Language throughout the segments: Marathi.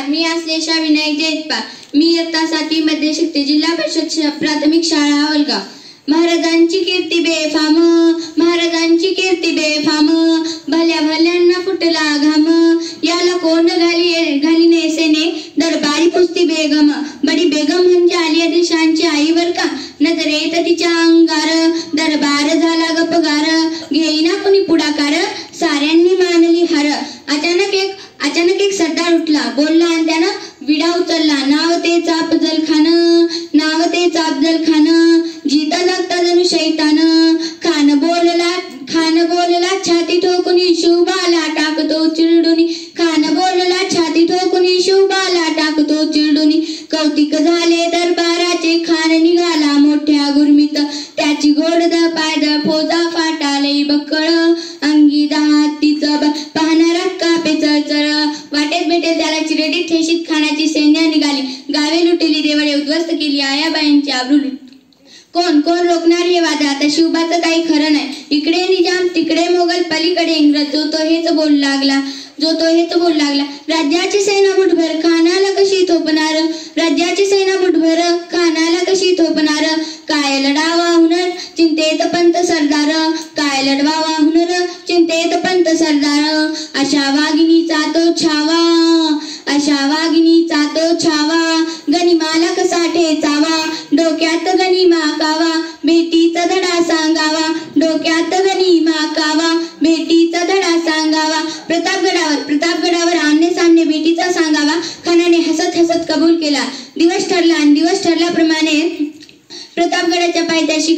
मी आश्लेषा विनायक जैतपा. मी इयत्ता 7वी मध्ये शिकते. जिल्हा परिषद प्राथमिक शाळा वलगाव. महाराजांची कीर्ती बेफाम, महाराजांची कीर्ती बेफाम, भल्या भल्यांना फुटला घाम, याला कोण घाली नेसेने दरबारी पुसती बेगम. बडी बेगम म्हणजे आली आदिलशांची आई बर का. नजरेत तिच्या अंगार दरबार झाला गपगार, घेईना कुणी पुढाकार, साऱ्यांनी मानली हार. अचानक एक सरदार उठला, बोलला आणि त्यानं विडा उचलला. नाव तेच अफजल खान, नाव तेच अफजल खान, जीता जागता जणू शैतान. खान बोलला छाती ठोकुनी शिवबाला टाकतो चिरडुनी. खान बोलला छाती ठोकुनी शिवबाला टाकतो चिरडुनी. कौतिक झाले दरबाराचे, खान निघाला मोठ्या गुरमीत. त्याची गोडद पायद फौजा फाटाले बक्कळ, अंगी दहातीच पाहणारा कापे चळचळ. वाटेत भेटेल त्याला चिरडीत ठेशीत खानाची सैन्य निघाली. गावे लुटली, देवळे उद्ध्वस्त केली, आयाबाईंची आबरू लुटली. कोण रोखणार हे वादा. आता शिवबाचं काही खरं नाही. इकडे निजाम तिकडे मोगल, पलीकडे इंग्रज, जो तो हेच बोलू लागला. राज्याची सेना मुठभर खानाला कशी थोपणार, राज्याची सेना मुठभर खानाला कशी थोपणार. काय लढावा हुनर चिंतेत पंत सरदार, काय लढवावा हुनर चिंतेत पंत सरदार. अशा वाघिणीचा तो छावा, अशा वाघिणीचा तो छावा, गनिमाला कसा ठेचावा, डोक्यात गनिमा कावा, भेटीचा धडा सांगावा, डोक्यात गनिमा कावा, भेटीचा धडा सांगावा. प्रतापगडावर आमने सामने भेटीचा सांगावा. खानाने हसत हसत कबूल केला. दिवस ठरला आणि दिवस ठरल्याप्रमाणे प्रतापगडाच्या पायथ्याशी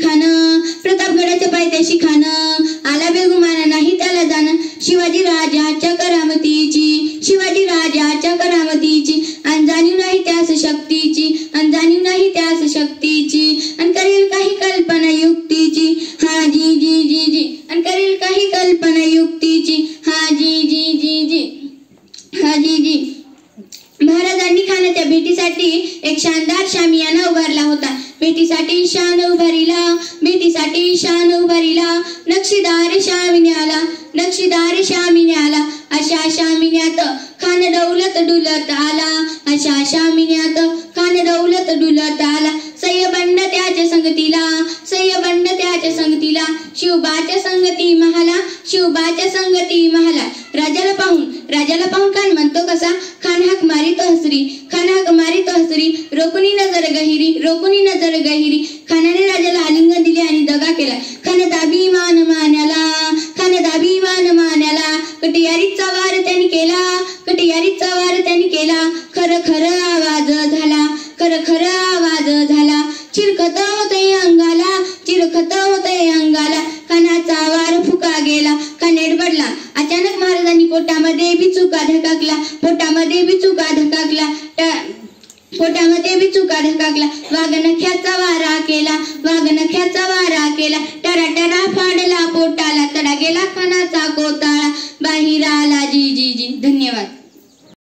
खान आला. बेगुमाना नाही त्याला जाण. शिवाजी राजाच्या करामतीची अंजाणीव नाही त्यास शक्तीची, अंजाणीव नाही त्यास शक्तीची. अन करेल काही कल्पना युक्तीची, हा जी जी जी जी. अन करेल काही कल्पना युक्तीची, हा जी जी जी जी, हा जी जी. महाराजांनी खानाच्या भेटीसाठी एक शानदार शामियाना उभारला होता. भेटीसाठी शान उभारिला, नक्षीदार शामिन्याला. अशा शामिन्यात खान दौलत डुलत आला, अशा शामिन्यात खान दौलत डुलत आला. सय्यबंड त्याच्या संगतीला, शिवबाच्या संगती महाला. राजाला पाहून खान म्हणतो कसा, खान हाक मारितो हसरी, रोकुनी नजर गहिरी. खानाने राजाला आलिंगन दिले आणि दगा केला. खान दाभिमान मान्याला, कटियारीचा वार त्यांनी केला. खर आवाज झाला, चिरखत होते अंगाला, खानाचा वार फुका गेला. खान एडबडला. अचानक महाराजांनी पोटामध्ये बिचुका धकाकला. वाघनख्याचा वारा